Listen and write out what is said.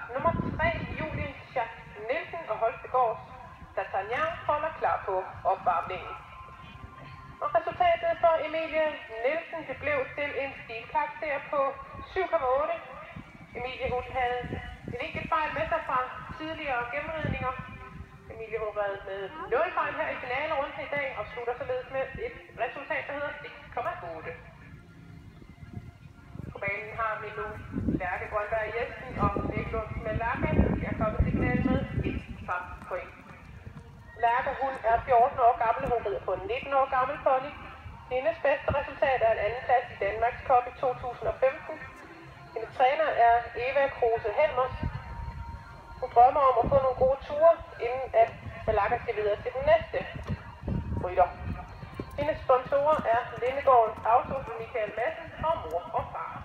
nummer 3, Julie Schack Nielsen og Holstegårds D'Artagnan holder klar på opvarmningen. Og resultatet for Emilie Nielsen det blev til en stilkarakter på 7,8. Emilie hun havde en enkelt fejl med sig fra tidligere gennemridninger. Emilie hun red med 0 fejl her i finalerunden i dag og slutter således med et resultat, der hedder 6,8. På banen har vi nu Lærke Grønberg Jensen og Niklund Malaga. De er kommet til finalen med 1 point. Lærke hun er 14 år gammel, hun rider på en 19 år gammel pony. Hendes bedste resultat er en andenplads i Danmarks Cup i 2015. Hendes træner er Eva Kruse Helmers. Hun drømmer om at få nogle gode ture, inden at Malaga skal videre til den næste rytter. Hendes sponsorer er Lindegårdens Auto, Michael Madsen og mor og far.